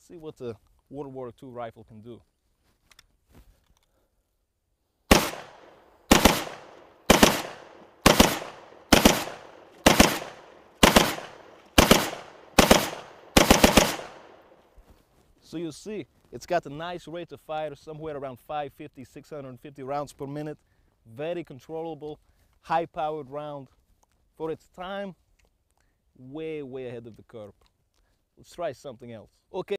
Let's see what the World War II rifle can do. So you see, it's got a nice rate of fire, somewhere around 550, 650 rounds per minute. Very controllable, high-powered round. For its time, way ahead of the curve. Let's try something else. Okay.